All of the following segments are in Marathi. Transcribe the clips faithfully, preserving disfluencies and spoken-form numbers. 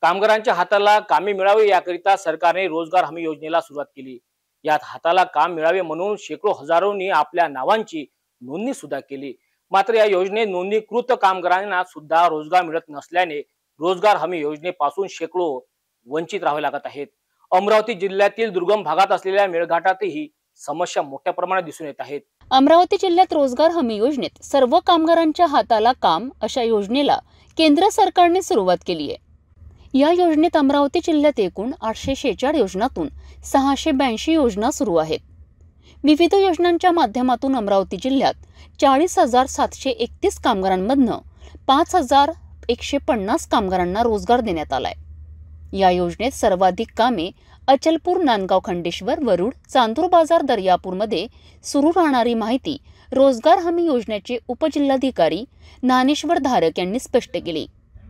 कामगारांच्या हाताला कामे मिळावी याकरिता सरकारने रोजगार हमी योजनेला सुरुवात केली। यात हाताला काम मिळावे म्हणून शेकडो हजारोंनी आपल्या नावांची नोंदणी सुद्धा केली। मात्र या योजनेत नोंदणीकृत कामगारांना सुद्धा रोजगार मिळत नसल्याने रोजगार हमी योजनेपासून शेकडो वंचित राहावे लागत आहेत। अमरावती जिल्ह्यातील दुर्गम भागात असलेल्या मेळघाटातही समस्या मोठ्या प्रमाणात दिसून येत आहेत। अमरावती जिल्ह्यात रोजगार हमी योजनेत सर्व कामगारांच्या हाताला काम अशा योजनेला केंद्र सरकारने सुरुवात केली आहे। या योजनेत अमरावती जिल्ह्यात एकूण आठशे शेहेचाळीस योजनांतून सहाशे ब्याऐंशी योजना सुरू आहेत। विविध योजनांच्या माध्यमातून अमरावती जिल्ह्यात चाळीस हजार सातशे एकतीस कामगारांमधनं पाच हजार एकशे पन्नास कामगारांना रोजगार देण्यात आलाय। या योजनेत सर्वाधिक कामे अचलपूर, नांदगाव, खंडेश्वर, वरुड, चांदूर बाजार, दर्यापूरमध्ये सुरू राहणारी माहिती रोजगार हमी योजनेचे उपजिल्हाधिकारी ज्ञानेश्वर धारक यांनी स्पष्ट केली।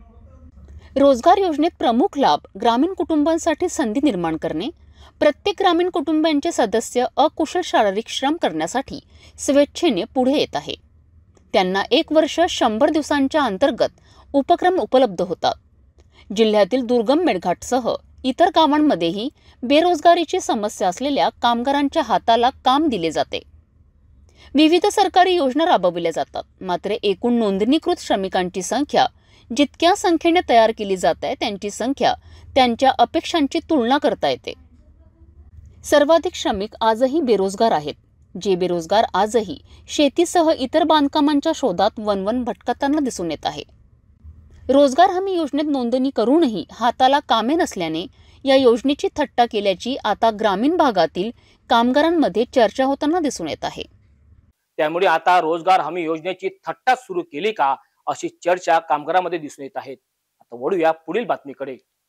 रोजगार योजनेत प्रमुख लाभ ग्रामीण कुटुंबांसाठी संधी निर्माण करणे, प्रत्येक ग्रामीण कुटुंबांचे सदस्य अकुशल शारीरिक श्रम करण्यासाठी स्वेच्छेने पुढे येत आहे। त्यांना एक वर्ष शंभर दिवसांच्या अंतर्गत उपक्रम उपलब्ध होतात। जिल्ह्यातील दुर्गम मेळघाटसह इतर गावांमध्येही बेरोजगारीची समस्या असलेल्या कामगारांच्या हाताला काम दिले जाते। विविध सरकारी योजना राबविल्या जातात, मात्र एकूण नोंदणीकृत श्रमिकांची संख्या जितक्या संख्येने तयार केली जात आहे त्यांची संख्या त्यांच्या अपेक्षांची तुलना करता येते। सर्वाधिक श्रमिक आजही बेरोजगार आहेत। जे बेरोजगार आजही शेतीसह इतर बांधकामांच्या शोधात वनवन भटकताना दिसून येत आहे। रोजगार हमी योजनेत नोंदणी करूनही हाताला कामे नसल्याने या योजनेची थट्टा केल्याची आता ग्रामीण भागातील कामगारांमध्ये चर्चा होताना दिसून येत आहे। त्यामुळे आता रोजगार हमी योजनेची थट्टा सुरू केली का अशी चर्चा कामगारांमध्ये दिसून येत आहे। आता वळूया पुढील बातमीकडे।